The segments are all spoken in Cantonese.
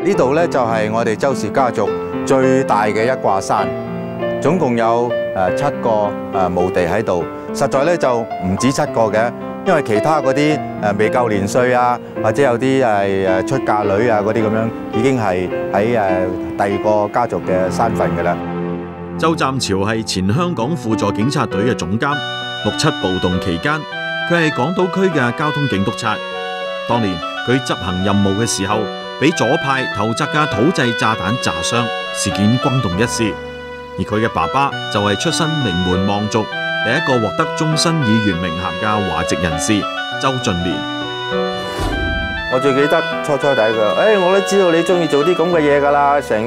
呢度咧就係我哋周氏家族最大嘅一掛山，總共有7個墓地喺度。實在咧就唔止7個嘅，因為其他嗰啲未夠年歲啊，或者有啲係出嫁女啊嗰啲咁樣，已經係喺第二個家族嘅山墳㗎啦。 周湛潮係前香港輔助警察隊嘅總監，6·7暴動期間，佢係港島區嘅交通警督察。當年佢執行任務嘅時候，俾左派投擲嘅土製炸彈炸傷，事件轟動一時。而佢嘅爸爸就係出身名門望族，第一個獲得終身議員名銜嘅華籍人士周俊蓮。 我最記得初第一句，我都知道你中意做啲咁嘅嘢㗎啦，成日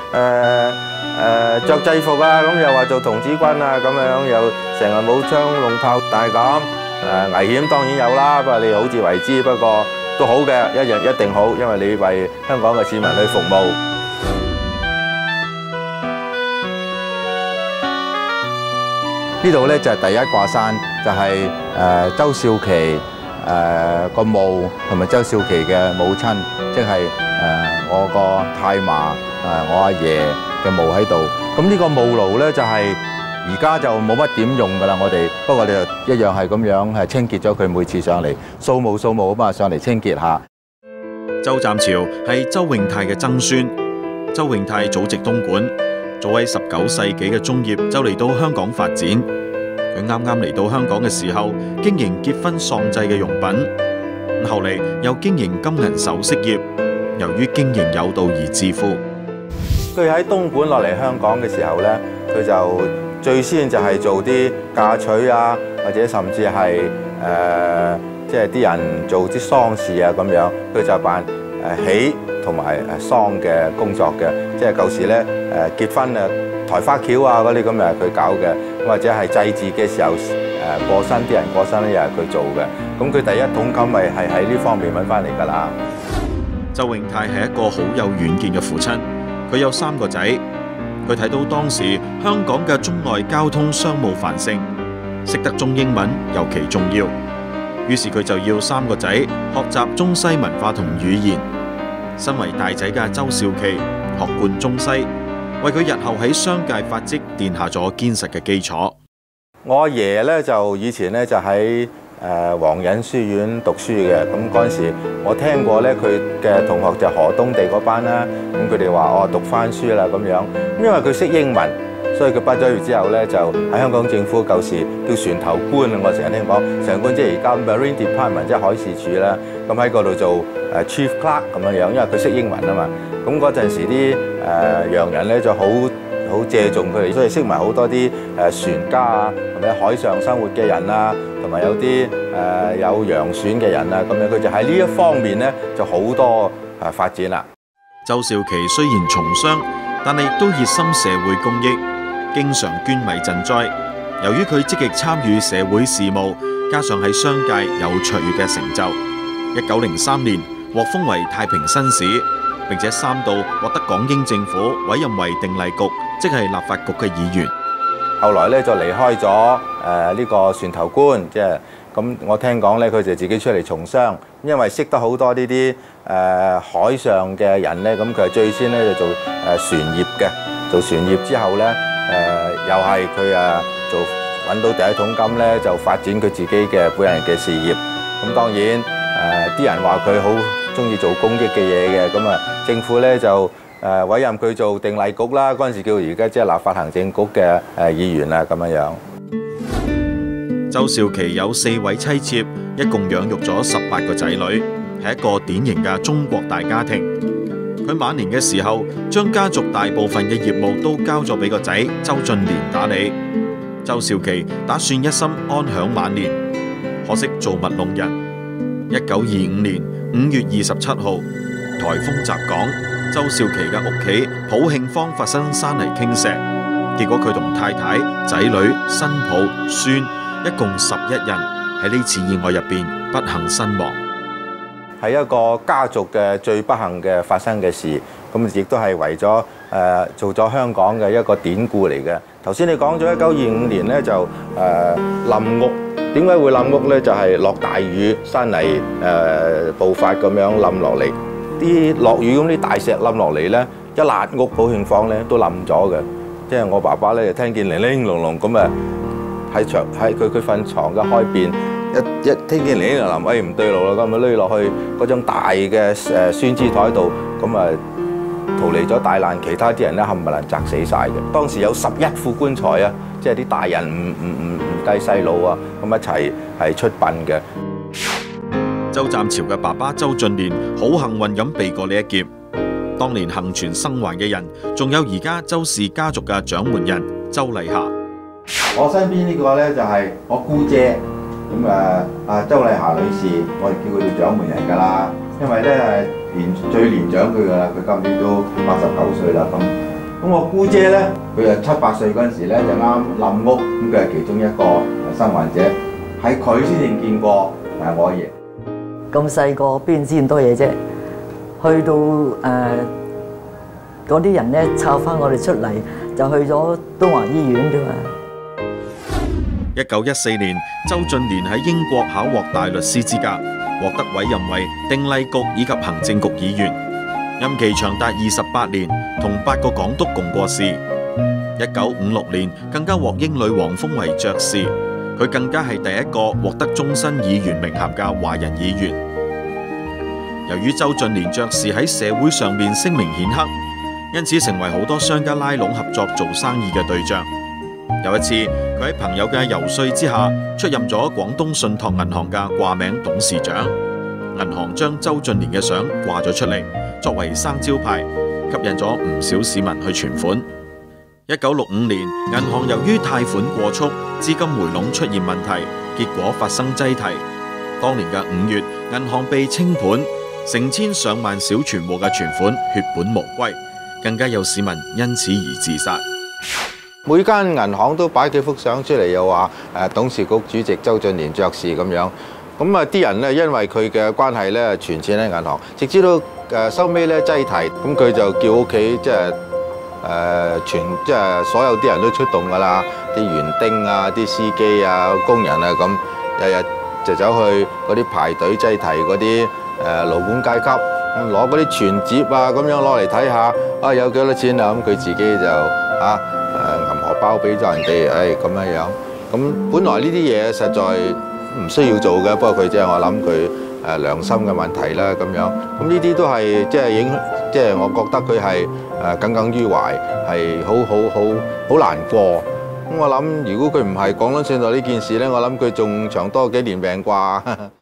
着制服啊，咁又話做童子軍啊，咁樣又成日舞槍弄炮，但係咁危險當然有啦，不過你好自為之，不過都好嘅，一定好，因為你為香港嘅市民去服務。呢度咧就係第一掛山，就係周少琪個墓同埋周少琪嘅母親，即係我個太嫲我阿爺嘅墓喺度。咁呢個墓爐咧就係而家就冇乜點用㗎啦，我哋不過我哋就一樣係咁樣係清潔咗佢，每次上嚟掃墓咁啊上嚟清潔下。 周湛潮係周永泰嘅曾孫，周永泰祖籍東莞，早喺19世紀嘅中葉就嚟到香港發展。佢啱啱嚟到香港嘅時候，經營結婚喪祭嘅用品，後嚟又經營金銀首飾業。由於經營有道而致富。 佢喺東莞落嚟香港嘅時候咧，佢就最先就係做啲嫁娶啊，或者甚至係即係啲人做啲喪事啊咁樣，佢就辦喜同埋喪嘅工作嘅。即係舊時咧結婚啊，抬花轎啊嗰啲咁啊佢搞嘅，或者係祭祀嘅時候過身，啲人過身咧又係佢做嘅。咁佢第一桶金咪係喺呢方面揾翻嚟㗎啦。 周永泰係一個好有遠見嘅父親，佢有3個仔。佢睇到當時香港嘅中外交通商務繁盛，識得中英文尤其重要。於是佢就要3個仔學習中西文化同語言。身為大仔嘅周少琪學貫中西，為佢日後喺商界發跡奠下咗堅實嘅基礎。 我阿爺咧就以前咧就喺皇仁書院讀書嘅，咁嗰陣時我聽過咧佢嘅同學就河東地嗰班啦，咁佢哋話讀翻書啦咁樣，因為佢識英文，所以佢畢咗業之後咧就喺香港政府舊時叫船頭官啊，我成日聽講船頭官即係而家 Marine Department 即係海事處啦，咁喺嗰度做Chief Clerk 咁樣樣，因為佢識英文啊嘛，咁嗰陣時啲洋人咧就好借重佢哋，所以識埋好多啲船家啊，同埋海上生活嘅人啊，同埋有啲有洋船嘅人啊，咁樣佢就喺呢一方面咧就好多發展啦。 周少琪雖然從商，但係亦都熱心社會公益，經常捐米賑災。由於佢積極參與社會事務，加上喺商界有卓越嘅成就，1903年獲封為太平紳士，並且3度獲得港英政府委任為定例局，即係立法局嘅議員。 後來咧就離開咗呢個船頭官，即係咁我聽講咧佢就自己出嚟從商，因為識得好多呢啲海上嘅人咧，咁佢係最先咧就做船業嘅，做船業之後咧又係佢做揾到第一桶金咧，就發展佢自己嘅本人嘅事業。咁當然啲人話佢好中意做公益嘅嘢嘅，咁政府咧就委任佢做定例局啦，嗰陣時叫而家即係立法行政局嘅議員啦咁樣樣。 周少琪有4位妻妾，一共養育咗18個仔女，係一個典型嘅中國大家庭。佢晚年嘅時候，將家族大部分嘅業務都交咗俾個仔周俊蓮打理。周少琪打算一心安享晚年，可惜造物弄人。1925年5月27號，颱風襲港，周少琪嘅屋企普慶坊發生山泥傾瀉，結果佢同太太、仔女、新抱、孫一共11人喺呢次意外入邊不幸身亡。 係一個家族嘅最不幸嘅發生嘅事，咁亦都係為咗做咗香港嘅一個典故嚟嘅。頭先你講咗1925年咧就冧屋，點解會冧屋咧？就係落大雨，山泥暴發咁樣冧落嚟。 啲落雨咁啲大石冧落嚟咧，一辣屋保慶坊咧都冧咗嘅。即係我爸爸咧就聽見零零隆隆咁啊，喺佢瞓床嘅開邊，一聽見零零隆隆，唔對路啦，咁啊攆落去嗰張大嘅酸枝台度，咁啊逃離咗大難，其他啲人咧冚唪唥砸死晒嘅。當時有11副棺材啊，即係啲大人唔計細路啊，咁一齊係出殯嘅。 周暫潮嘅爸爸周俊蓮好幸運咁避過呢一劫。當年幸存生還嘅人，仲有而家周氏家族嘅掌門人周麗霞。 我身邊呢個咧就係我姑姐，咁周麗霞女士，我哋叫佢做掌門人㗎啦。因為咧係最年長佢㗎啦，佢今年都89歲啦。咁我姑姐咧，佢就7、8歲嗰陣時咧就啱冧屋，咁佢係其中一個生還者，係佢先至見過我阿爺。 咁細個邊知咁多嘢啫？去到嗰啲人咧抄翻我哋出嚟，就去咗東華醫院啫嘛。 1914年，周俊蓮喺英國考獲大律師資格，獲得委任為定例局以及行政局議員，任期長達28年，同8個港督共過事。1956年更加獲英女王封為爵士，佢更加係第一個獲得終身議員名銜嘅華人議員。由於周俊蓮爵士喺社會上面聲名顯赫，因此成為好多商家拉攏合作做生意嘅對象。有一次，佢喺朋友嘅游說之下，出任咗廣東信託銀行嘅掛名董事長。銀行將周俊蓮嘅相掛咗出嚟，作為生招牌，吸引咗唔少市民去存款。1965年，銀行由於貸款過速，資金回籠出現問題，結果發生擠提。當年嘅5月，銀行被清盤，成千上萬小存戶嘅存款血本無歸，更加有市民因此而自殺。 每間銀行都擺幾幅相出嚟，又話董事局主席周俊蓮爵士咁樣。咁啲人咧因為佢嘅關係咧存錢喺銀行，直至到收尾咧擠提，咁佢就叫屋企即係所有啲人都出動㗎啦，啲園丁啊、啲司機啊、工人啊咁，日日就走去嗰啲排隊擠提嗰啲勞工階級，攞嗰啲存摺啊咁樣攞嚟睇下，有幾多錢啊？咁佢自己就銀荷包俾咗人哋，咁樣。咁本來呢啲嘢實在唔需要做嘅，不過佢即係我諗佢良心嘅問題啦咁樣。咁呢啲都係即係我覺得佢係耿耿於懷，係好難過。咁我諗如果佢唔係廣東信託呢件事咧，我諗佢仲長多幾年命啩。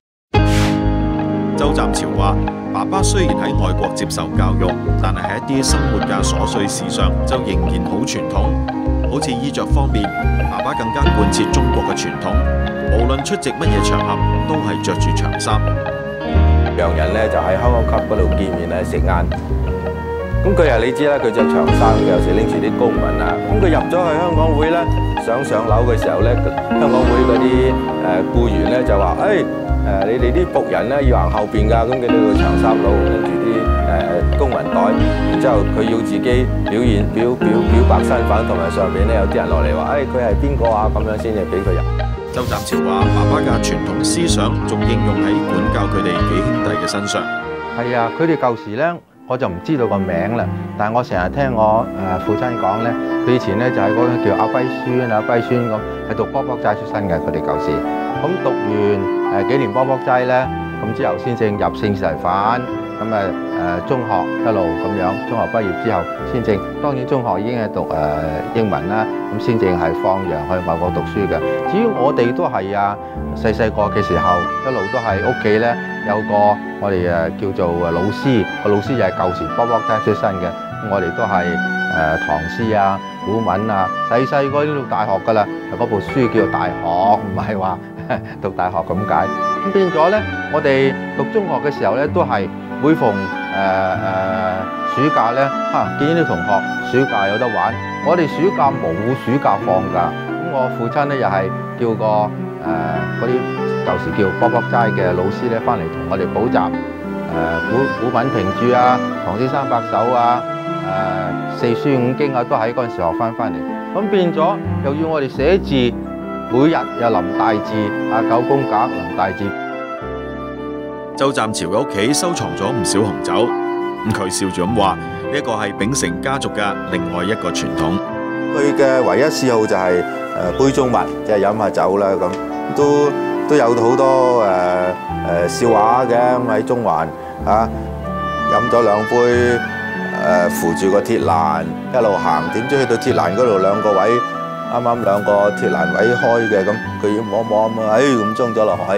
周暫潮話：爸爸雖然喺外國接受教育，但係喺一啲生活嘅瑣碎事上就仍然好傳統。好似衣着方面，爸爸更加貫徹中國嘅傳統，無論出席乜嘢場合，都係着住長衫。 洋人咧就喺香港 Club 嗰度見面食晏。咁佢你知啦，佢着長衫，佢有時拎住啲公文啊。咁佢入咗去香港會咧，上樓嘅時候咧，香港會嗰啲僱員咧就話：你哋啲僕人咧要行後邊㗎。咁佢呢個長衫佬拎住啲公文袋，然之後佢要自己表白身份，同埋上邊咧有啲人落嚟話：佢係邊個啊？咁樣先至俾佢入。 周暫潮話：爸爸嘅傳統思想仲應用喺管教佢哋幾兄弟嘅身上。係啊，佢哋舊時咧，我就唔知道個名啦，但係我成日聽我父親講咧，佢以前咧就喺嗰個叫阿跛孫咁，係讀卜卜齋出身嘅。佢哋舊時咁讀完幾年卜卜齋咧，咁之後先正入聖士提反，咁中學一路咁樣，中學畢業之後先正，當然中學已經係讀英文啦，咁先正係放洋去外國讀書嘅。至於我哋都係細個嘅時候，一路都係屋企咧有個我哋叫做老師，個老師就係舊時卜卜齋出身嘅，咁我哋都係唐詩啊、古文啊，細個已經讀大學㗎啦，嗰部書叫做《大學》，唔係話讀大學咁解。咁變咗咧，我哋讀中學嘅時候咧，都係每逢暑假咧，見啲同學暑假有得玩，我哋暑假冇暑假放㗎。咁我父親咧又係叫個嗰啲舊時叫卜卜齋嘅老師咧，翻嚟同我哋補習古文評注啊、唐詩三百首啊、四書五經啊，都喺嗰陣時學翻嚟。咁變咗又要我哋寫字，每日又臨大字9宮格臨大字。 周暫潮嘅屋企收藏咗唔少紅酒， 咁佢笑住咁話：呢一個係秉承家族嘅另外一個傳統。 佢嘅唯一嗜好就係杯中物，即係飲下酒啦咁，都有好多笑話嘅。咁喺中環嚇飲咗2杯扶住個鐵欄一路行，點知去到鐵欄嗰度2個位啱啱2個鐵欄位開嘅，咁佢要摸摸咁衝咗落海。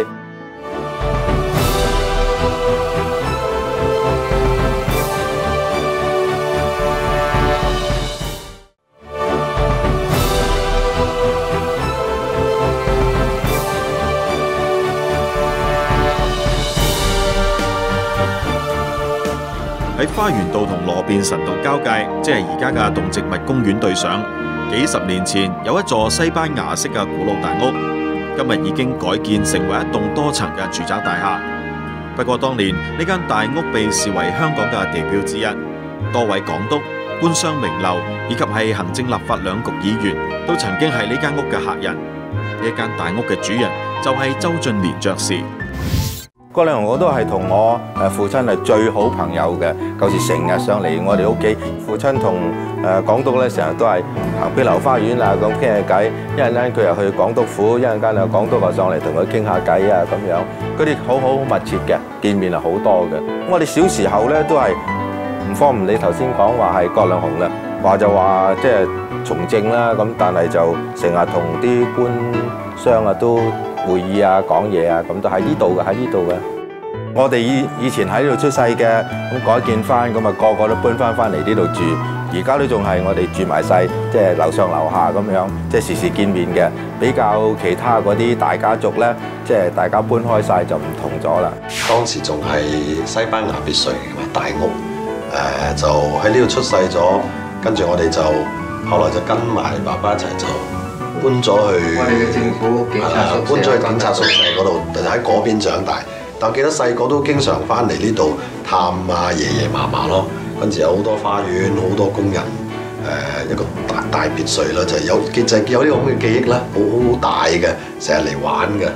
喺花園道同羅便臣道交界，即係而家嘅動植物公園對上，幾十年前有一座西班牙式嘅古老大屋，今日已經改建成為一棟多層嘅住宅大廈。不過當年呢間大屋被視為香港嘅地標之一，多位港督、官商名流以及係行政立法兩局議員都曾經係呢間屋嘅客人。呢間大屋嘅主人就係周俊年爵士。 嗰兩個我都係同我父親係最好朋友嘅，舊時成日上嚟我哋屋企。父親同港督咧成日都係行碧樓花園啊咁傾下偈，一陣間佢又去港督府，一陣間又港督又上嚟同佢傾下偈啊咁樣。嗰啲好密切嘅見面係好多嘅。我哋小時候咧都係唔方便你頭先講話係葛量洪啦，話就話即係從政啦咁，但係就成日同啲官商啊都會議啊講嘢啊，咁都喺呢度嘅，喺呢度嘅。我哋以前喺呢度出世嘅，咁改建翻，咁啊個個都搬翻嚟呢度住。而家都仲係我哋住埋晒，即係樓上樓下咁樣，即係時時見面嘅。比較其他嗰啲大家族咧，即係大家搬開晒就唔同咗啦。 當時仲係西班牙別墅大屋，就喺呢度出世咗，跟住我哋就後來就跟埋爸爸一齊就搬咗去我哋嘅政府警察宿舍， 搬咗去警察宿舍嗰度，就喺嗰邊長大。但我記得細個都經常翻嚟呢度探啊爺爺嫲嫲咯，跟住有好多花園，好多工人，一個大別墅啦，就有呢個咁嘅記憶啦，好大嘅，成日嚟玩嘅。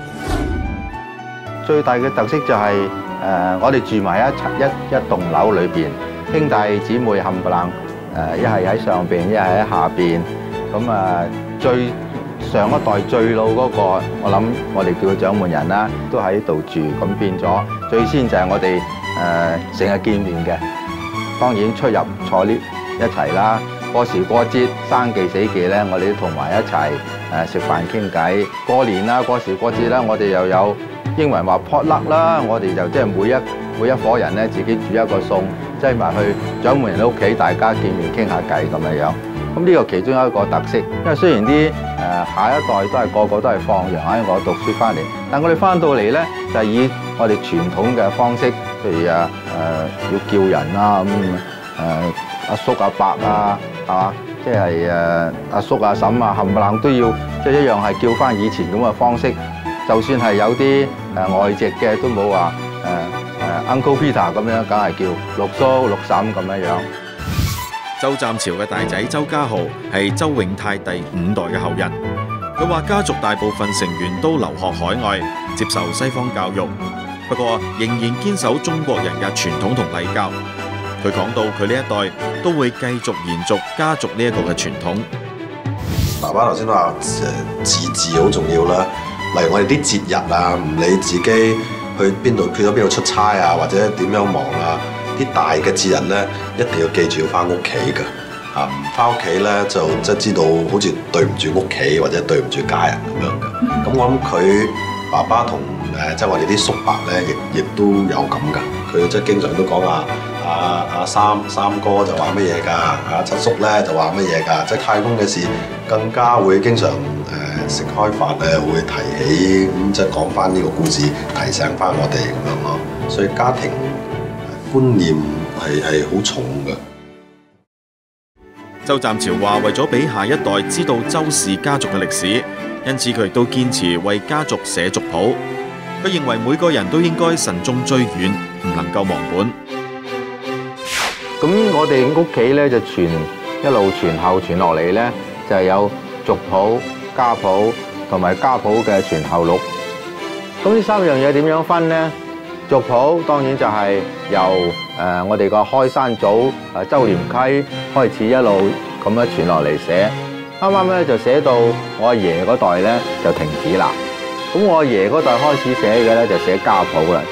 最大嘅特色就係我哋住埋一棟樓裏邊，兄弟姊妹冚唪唥一係喺上邊，一係喺下邊。咁最上一代最老嗰個，我諗我哋叫佢掌門人啦，都喺度住，咁變咗最先就係我哋成日見面嘅。當然出入坐 lift 一齊啦，過時過節生忌死忌咧，我哋都同埋一齊食飯傾偈。過年啦，過時過節啦，我哋又有英文話 potluck 啦，我哋就即係每一夥人咧自己煮一個餸，擠埋去掌門人屋企，大家見面傾下偈咁樣樣。咁呢個其中一個特色，因為雖然啲下一代都係個個都係放羊喺我讀書翻嚟，但我哋翻到嚟咧就係以我哋傳統嘅方式，譬如要叫人啦，咁阿叔阿伯啊，係嘛，即係阿叔阿嬸啊，冚唪唥都要即係一樣係叫翻以前咁嘅方式。就算係有啲外籍嘅都冇話Uncle Peter 咁樣，梗係叫六叔六嬸咁樣樣。 周湛潮嘅大仔周家豪係周永泰第5代嘅後人。佢話家族大部分成員都留學海外，接受西方教育，不過仍然堅守中國人嘅傳統同禮教。佢講到佢呢一代都會繼續延續家族呢一個嘅傳統。 爸爸頭先話自治好重要啦，例如我哋啲節日啊，唔理自己去邊度出差啊，或者點樣忙啊。啲大嘅節日咧，一定要記住要翻屋企㗎，唔翻屋企咧就即係知道好似對唔住屋企或者對唔住家人咁樣嘅。咁我諗佢爸爸同即係我哋啲叔伯咧，亦都有咁㗎。佢即係經常都講阿三哥就話乜嘢㗎，阿七叔咧就話乜嘢㗎。即係太公嘅事更加會經常食開飯咧會提起，咁即係講翻呢個故事，提醒翻我哋咁樣咯。所以家庭觀念係好重嘅。 周湛潮話：為咗俾下一代知道周氏家族嘅歷史，因此佢亦都堅持為家族寫族譜。佢認為每個人都應該慎終追遠，唔能夠忘本。 咁我哋屋企咧就一路傳後傳落嚟咧，就係有族譜、家譜同埋家譜嘅傳後錄。咁呢3樣嘢點樣分咧？ 族譜當然就係由我哋個開山祖周廉溪開始一路咁樣傳落嚟寫，啱啱咧就寫到我阿爺嗰代咧就停止啦。咁我阿爺嗰代開始寫嘅咧就寫家譜啦。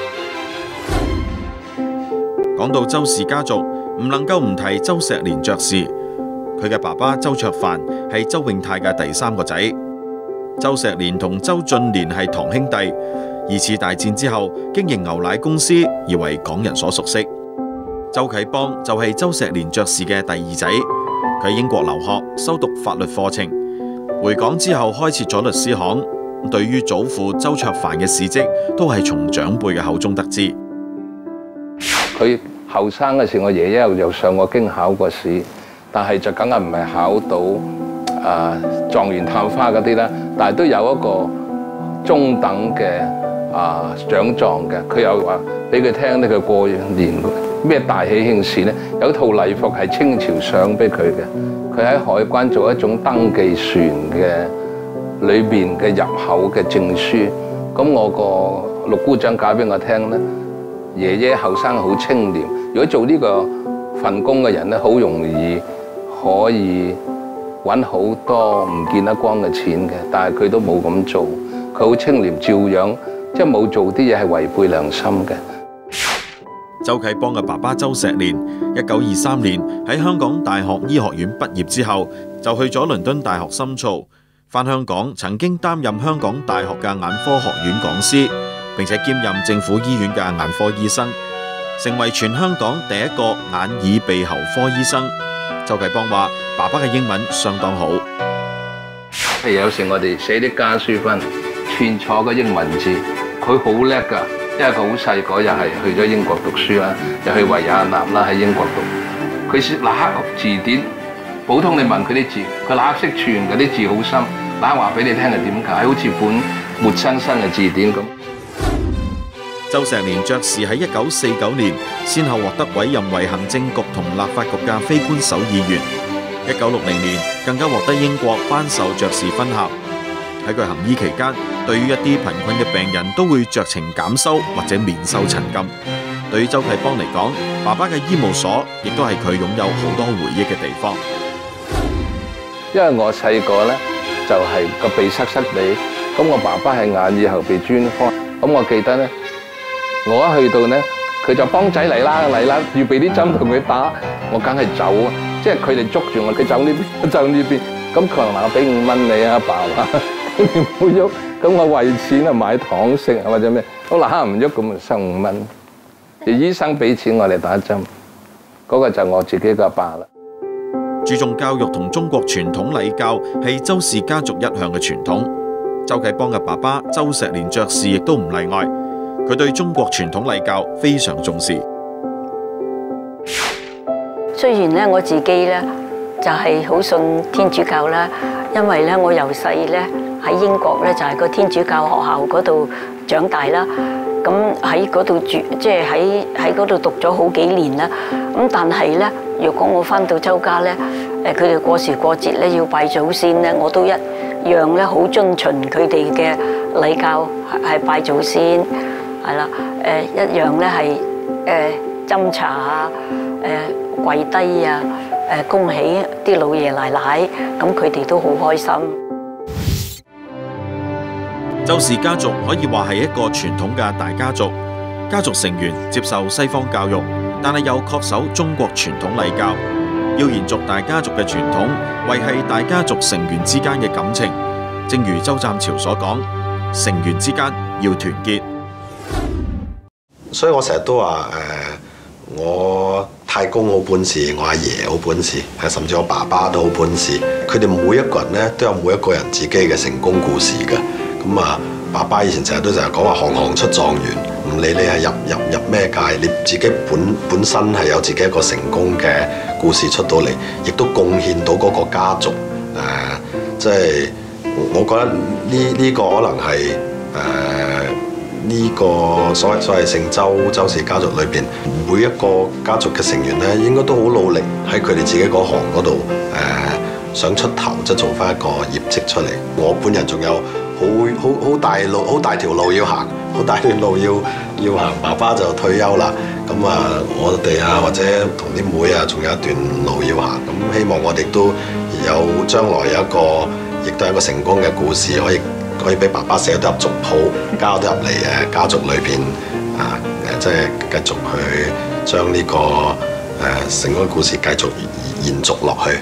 講到周氏家族，唔能夠唔提周石連爵士。佢嘅爸爸周卓範係周永泰嘅第3個仔。周石連同周俊年係堂兄弟。2次大戰之後經營牛奶公司，而為港人所熟悉。周啟邦就係周石連爵士嘅第2仔，佢喺英國留學，修讀法律課程，回港之後開設咗律師行。對於祖父周卓範嘅事蹟，都係從長輩嘅口中得知。 佢後生嘅時候，我爺爺又上過京考過試，但係就梗係唔係考到狀元探花嗰啲啦，但係都有一個中等嘅獎狀嘅。佢又話俾佢聽咧，佢過年咩大喜慶事咧，有套禮服係清朝上俾佢嘅。佢喺海關做一種登記船嘅裏邊嘅入口嘅證書。咁我個陸姑丈解俾我聽咧，爺爺後生好清廉，如果做呢個份工嘅人咧，好容易可以揾好多唔見得光嘅錢嘅，但係佢都冇咁做，佢好清廉，照樣即係冇做啲嘢係違背良心嘅。 周啟邦嘅爸爸周石連，1923年喺香港大學醫學院畢業之後，就去咗倫敦大學深造，返香港曾經擔任香港大學嘅眼科學院講師，並且兼任政府醫院嘅眼科醫生，成為全香港第一個眼耳鼻喉科醫生。周啟邦話：爸爸嘅英文相當好。 譬如有時我哋寫啲家書分串錯個英文字，佢好叻㗎，因為佢好細個又係去咗英國讀書啦，又去維也納啦喺英國讀。佢識立刻字典，普通你問佢啲字，佢立刻識串嗰啲字好深，立刻話俾你聽係點解，好似本活生生嘅字典咁。 周石連爵士喺1949年先後獲得委任為行政局同立法局嘅非官守議員，1960年更加獲得英國頒授爵士勳銜。喺佢行醫期間，對於一啲貧困嘅病人都會酌情減收或者免收診金。對於周啟邦嚟講，爸爸嘅醫務所亦都係佢擁有好多回憶嘅地方。 因為我細個咧就係個鼻塞地，咁我爸爸係眼耳喉鼻專科，咁我記得咧。我一去到咧，佢就幫仔嚟啦，預備啲針同佢打，我梗係走啊！即係佢哋捉住我，佢走呢邊，走呢邊。咁佢話：我俾5蚊你啊，爸爸，你唔好喐。咁我為錢啊買糖食或者咩，我嗱下唔喐，咁咪收5蚊。醫生俾錢我哋打針，嗰個就我自己個阿爸啦。 注重教育同中國傳統禮教係周氏家族一向嘅傳統。周啟邦嘅爸爸周石連爵士亦都唔例外。佢對中國傳統禮教非常重視。 雖然咧我自己咧就係好信天主教啦，因為咧我由細咧喺英國咧就係個天主教學校嗰度長大啦，咁喺嗰度住，即係喺嗰度讀咗好幾年啦。咁但係咧，若果我翻到周家咧，佢哋過時過節咧要拜祖先咧，我都一樣咧好遵循佢哋嘅禮教，係拜祖先。係啦，一樣咧係斟茶啊，跪低啊，恭喜啲老爺奶奶，咁佢哋都好開心。 周氏家族可以話係一個傳統嘅大家族，家族成員接受西方教育，但係又恪守中國傳統禮教，要延續大家族嘅傳統，維繫大家族成員之間嘅感情。正如周湛潮所講，成員之間要團結。 所以我成日都話我太公好本事，我阿爺好本事，甚至我爸爸都好本事。佢哋每一個人咧都有每一個人自己嘅成功故事嘅。咁啊，爸爸以前成日講話行行出狀元，唔理你係入咩界，你自己本身係有自己一個成功嘅故事出到嚟，亦都貢獻到嗰個家族。即係我覺得呢個可能係呢個所謂姓周氏家族裏邊，每一個家族嘅成員咧，應該都好努力喺佢哋自己嗰行嗰度想出頭，即係做翻一個業績出嚟。我本人仲有好好大路，好大條路要行，好大段路要行。爸爸就退休啦，咁我哋或者同啲妹仲有一段路要行。咁希望我哋都有將來有一個，亦都係一個成功嘅故事，可以俾爸爸寫得入族譜，交得入嚟家族裏邊即係繼續去將呢個成功嘅故事繼續延續落去。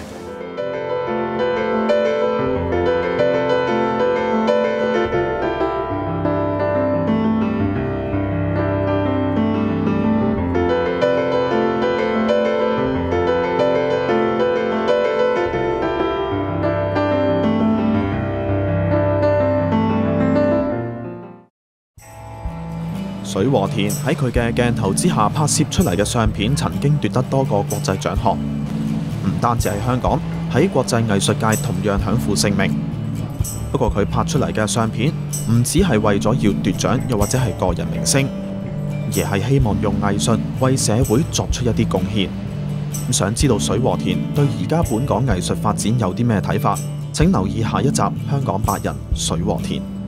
水和田喺佢嘅鏡頭之下拍攝出嚟嘅相片，曾經奪得多個國際獎項。唔單止係香港，喺國際藝術界同樣享負盛名。不過佢拍出嚟嘅相片，唔只係為咗要奪獎，又或者係個人明星，而係希望用藝術為社會作出一啲貢獻。想知道水和田對而家本港藝術發展有啲咩睇法？請留意下一集《香港8人》水和田。